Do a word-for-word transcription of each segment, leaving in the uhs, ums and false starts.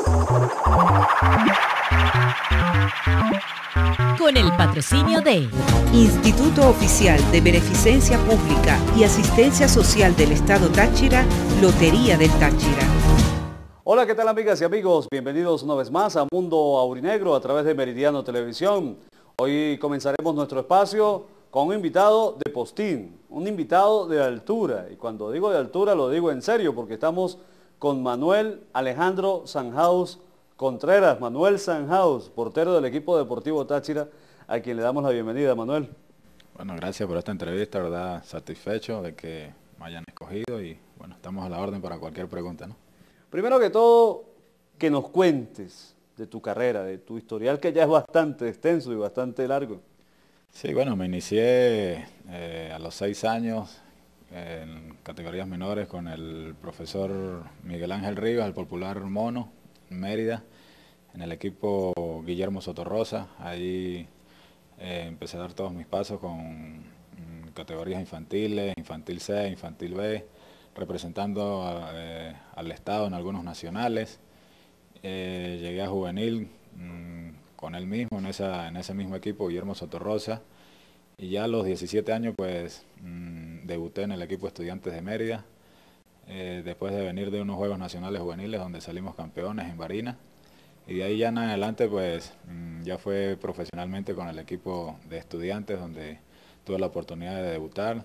Con el patrocinio de Instituto Oficial de Beneficencia Pública y Asistencia Social del Estado Táchira, Lotería del Táchira. Hola, ¿qué tal amigas y amigos? Bienvenidos una vez más a Mundo Aurinegro a través de Meridiano Televisión. Hoy comenzaremos nuestro espacio con un invitado de postín, un invitado de altura. Y cuando digo de altura lo digo en serio porque estamos con Manuel Alejandro Sanhaus Contreras. Manuel Sanhaus, portero del equipo deportivo Táchira, a quien le damos la bienvenida. Manuel. Bueno, gracias por esta entrevista, verdad, satisfecho de que me hayan escogido y bueno, estamos a la orden para cualquier pregunta, ¿no? Primero que todo, que nos cuentes de tu carrera, de tu historial que ya es bastante extenso y bastante largo. Sí, bueno, me inicié eh, a los seis años en categorías menores con el profesor Miguel Ángel Rivas, el popular Mono, en Mérida, en el equipo Guillermo Sotorrosa. Ahí eh, empecé a dar todos mis pasos con mm, categorías infantiles, infantil C, infantil B, representando a, eh, al estado en algunos nacionales. Eh, llegué a juvenil mmm, con él mismo, en, esa, en ese mismo equipo, Guillermo Sotorrosa, y ya a los diecisiete años pues mmm, debuté en el equipo Estudiantes de Mérida, eh, después de venir de unos Juegos Nacionales Juveniles donde salimos campeones en Barinas, y de ahí ya en adelante pues mmm, ya fue profesionalmente con el equipo de Estudiantes donde tuve la oportunidad de debutar.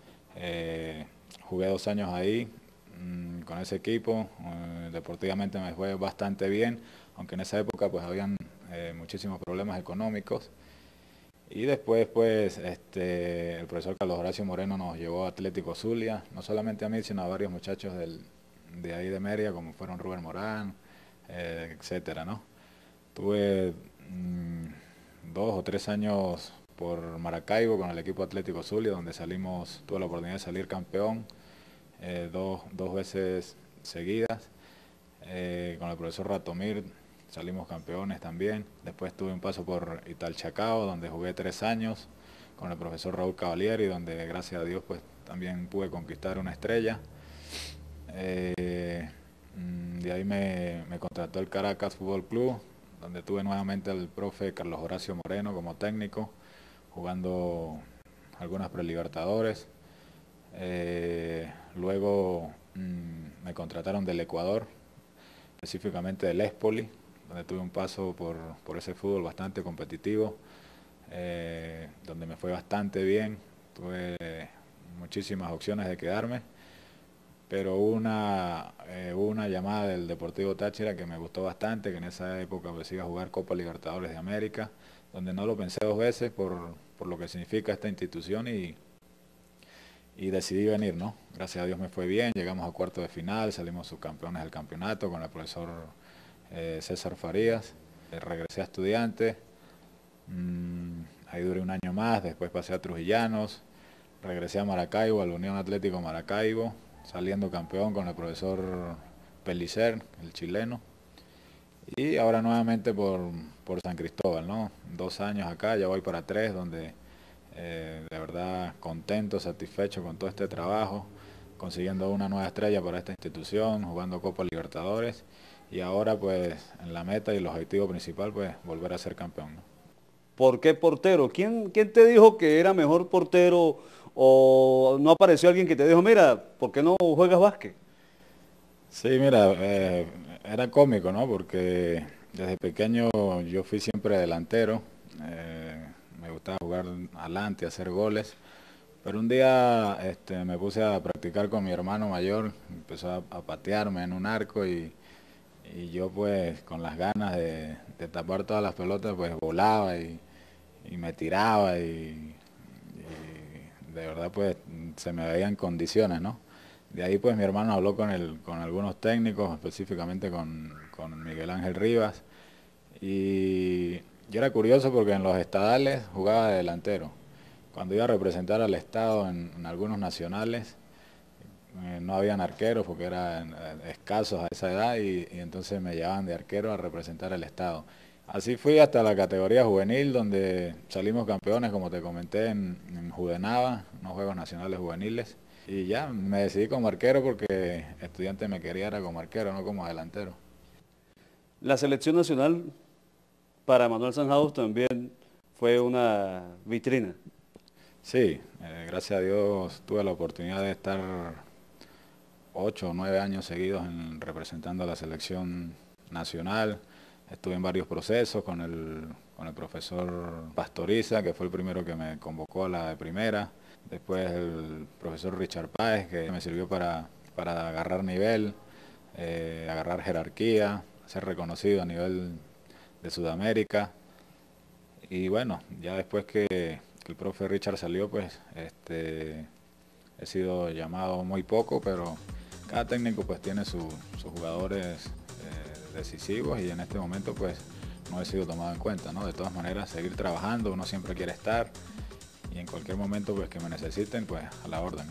Eh, Jugué dos años ahí mmm, con ese equipo, eh, deportivamente me fue bastante bien, aunque en esa época pues habían eh, muchísimos problemas económicos. Y después pues este, el profesor Carlos Horacio Moreno nos llevó a Atlético Zulia, no solamente a mí sino a varios muchachos del, de ahí de Mérida, como fueron Rubén Morán, eh, etcétera, ¿no? Tuve mmm, dos o tres años por Maracaibo con el equipo Atlético Zulia, donde salimos, tuve la oportunidad de salir campeón eh, dos, dos veces seguidas. Eh, con el profesor Ratomir salimos campeones también. Después tuve un paso por Italchacao, donde jugué tres años con el profesor Raúl Cavalieri, donde gracias a Dios pues también pude conquistar una estrella. Eh, de ahí me, me contrató el Caracas Fútbol Club, donde tuve nuevamente al profe Carlos Horacio Moreno como técnico, jugando algunas prelibertadores. Eh, luego mmm, me contrataron del Ecuador, específicamente del Espoli, donde tuve un paso por, por ese fútbol bastante competitivo, eh, donde me fue bastante bien, tuve muchísimas opciones de quedarme, pero hubo una, eh, hubo una llamada del Deportivo Táchira que me gustó bastante, que en esa época pues iba a jugar Copa Libertadores de América, donde no lo pensé dos veces por, por lo que significa esta institución y, y decidí venir, ¿no? Gracias a Dios me fue bien, llegamos a cuarto de final, salimos subcampeones del campeonato con el profesor eh, César Farías, eh, regresé a Estudiantes, mmm, ahí duré un año más, después pasé a Trujillanos, regresé a Maracaibo, a la Unión Atlético Maracaibo, saliendo campeón con el profesor Pellicer, el chileno. Y ahora nuevamente por, por San Cristóbal, ¿no? Dos años acá, ya voy para tres, donde eh, de verdad contento, satisfecho con todo este trabajo, consiguiendo una nueva estrella para esta institución, jugando Copa Libertadores, y ahora pues en la meta y el objetivo principal pues volver a ser campeón, ¿no? ¿Por qué portero? ¿Quién, quién te dijo que era mejor portero o no apareció alguien que te dijo, mira, ¿por qué no juegas básquet? Sí, mira, eh, era cómico, ¿no? Porque desde pequeño yo fui siempre delantero, eh, me gustaba jugar adelante, hacer goles, pero un día este, me puse a practicar con mi hermano mayor, empezó a, a patearme en un arco y, y yo pues con las ganas de, de tapar todas las pelotas pues volaba y, y me tiraba y, y de verdad pues se me veían condiciones, ¿no? De ahí pues mi hermano habló con, el, con algunos técnicos, específicamente con, con Miguel Ángel Rivas, y yo era curioso porque en los estadales jugaba de delantero. Cuando iba a representar al estado en, en algunos nacionales, eh, no habían arqueros porque eran eh, escasos a esa edad y, y entonces me llevaban de arquero a representar al estado. Así fui hasta la categoría juvenil, donde salimos campeones, como te comenté, en, en Judenava, unos Juegos Nacionales Juveniles. Y ya, me decidí como arquero porque Estudiante me quería era como arquero, no como delantero. La selección nacional para Manuel Sanjaos también fue una vitrina. Sí, eh, gracias a Dios tuve la oportunidad de estar ocho o nueve años seguidos en, representando a la selección nacional. Estuve en varios procesos con el, con el profesor Pastoriza, que fue el primero que me convocó a la de primera. Después el profesor Richard Páez, que me sirvió para, para agarrar nivel, eh, agarrar jerarquía, ser reconocido a nivel de Sudamérica. Y bueno, ya después que, que el profe Richard salió, pues este, he sido llamado muy poco, pero cada técnico pues tiene su, sus jugadores eh, decisivos y en este momento pues no he sido tomado en cuenta, ¿no? De todas maneras, seguir trabajando, uno siempre quiere estar y en cualquier momento pues que me necesiten, pues a la orden, ¿no?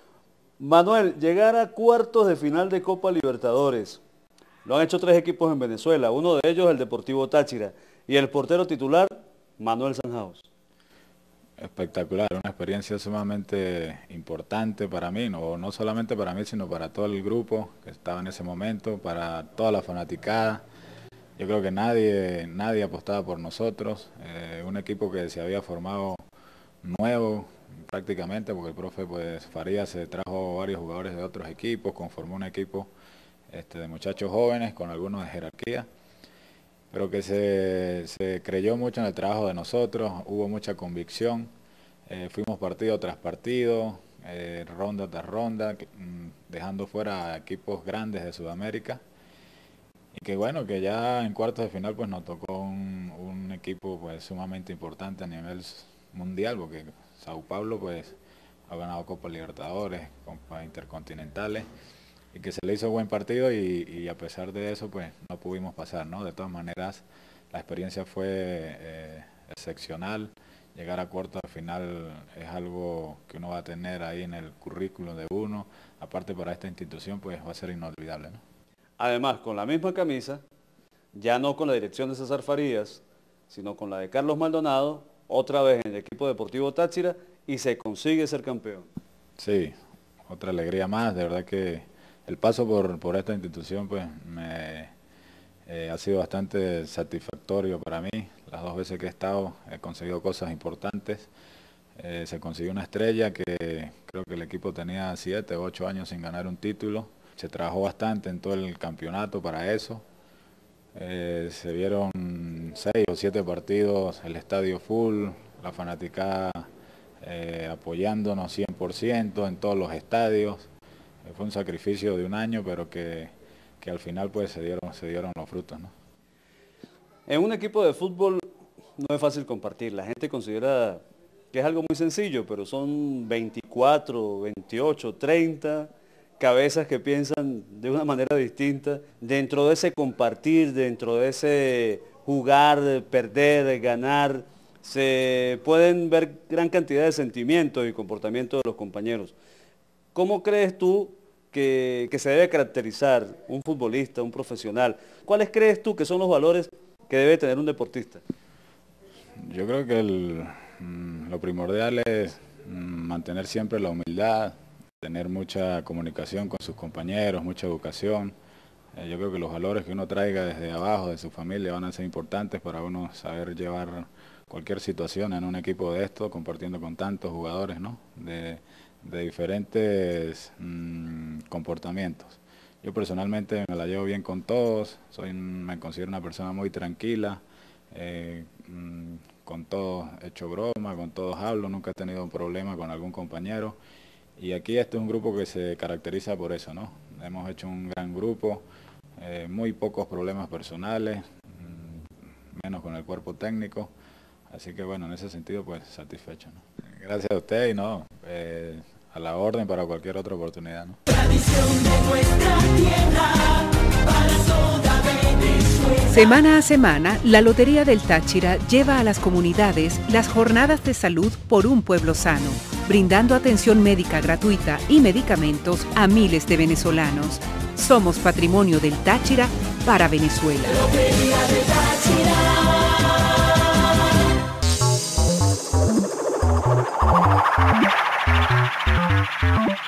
Manuel, llegar a cuartos de final de Copa Libertadores. Lo han hecho tres equipos en Venezuela, uno de ellos el Deportivo Táchira y el portero titular Manuel Sanjaos. Espectacular, una experiencia sumamente importante para mí, no, no solamente para mí, sino para todo el grupo que estaba en ese momento, para toda la fanaticada. Yo creo que nadie, nadie apostaba por nosotros, eh, un equipo que se había formado nuevo prácticamente, porque el profe pues Farías se trajo varios jugadores de otros equipos, conformó un equipo este, de muchachos jóvenes con algunos de jerarquía, pero que se, se creyó mucho en el trabajo de nosotros, hubo mucha convicción, eh, fuimos partido tras partido, eh, ronda tras ronda, mm, dejando fuera a equipos grandes de Sudamérica, y que bueno, que ya en cuartos de final pues nos tocó un, un equipo pues sumamente importante a nivel mundial, porque Sao Paulo pues ha ganado Copa Libertadores, Copa Intercontinentales, y que se le hizo buen partido y, y a pesar de eso pues no pudimos pasar, ¿no? De todas maneras la experiencia fue eh, excepcional, llegar a cuartos de final es algo que uno va a tener ahí en el currículum de uno, aparte para esta institución pues va a ser inolvidable, ¿no? Además, con la misma camisa, ya no con la dirección de César Farías, sino con la de Carlos Maldonado, otra vez en el equipo Deportivo Táchira y se consigue ser campeón. Sí, otra alegría más, de verdad que el paso por, por esta institución pues me eh, ha sido bastante satisfactorio para mí. Las dos veces que he estado he conseguido cosas importantes. Eh, se consiguió una estrella que creo que el equipo tenía siete o ocho años sin ganar un título. Se trabajó bastante en todo el campeonato para eso. Eh, se vieron seis o siete partidos, el estadio full, la fanaticada eh, apoyándonos cien por ciento en todos los estadios. Eh, fue un sacrificio de un año, pero que, que al final pues se dieron, se dieron los frutos, ¿no? En un equipo de fútbol no es fácil compartir. La gente considera que es algo muy sencillo, pero son veinticuatro, veintiocho, treinta cabezas que piensan de una manera distinta. Dentro de ese compartir, dentro de ese jugar, perder, ganar, se pueden ver gran cantidad de sentimientos y comportamientos de los compañeros. ¿Cómo crees tú que, que se debe caracterizar un futbolista, un profesional? ¿Cuáles crees tú que son los valores que debe tener un deportista? Yo creo que el, mm, lo primordial es mm, mantener siempre la humildad, tener mucha comunicación con sus compañeros, mucha educación. Eh, yo creo que los valores que uno traiga desde abajo, de su familia, van a ser importantes para uno saber llevar cualquier situación en un equipo de esto, compartiendo con tantos jugadores, ¿no? De, de diferentes mmm, comportamientos. Yo personalmente me la llevo bien con todos, soy, me considero una persona muy tranquila, eh, mmm, con todos he hecho broma, con todos hablo, nunca he tenido un problema con algún compañero. Y aquí este es un grupo que se caracteriza por eso, ¿no? Hemos hecho un gran grupo, eh, muy pocos problemas personales, mmm, menos con el cuerpo técnico. Así que bueno, en ese sentido pues satisfecho, ¿no? Gracias a usted y no, eh, a la orden para cualquier otra oportunidad, ¿no? Semana a semana, la Lotería del Táchira lleva a las comunidades las jornadas de salud por un pueblo sano, brindando atención médica gratuita y medicamentos a miles de venezolanos. Somos patrimonio del Táchira para Venezuela. Lotería del Táchira.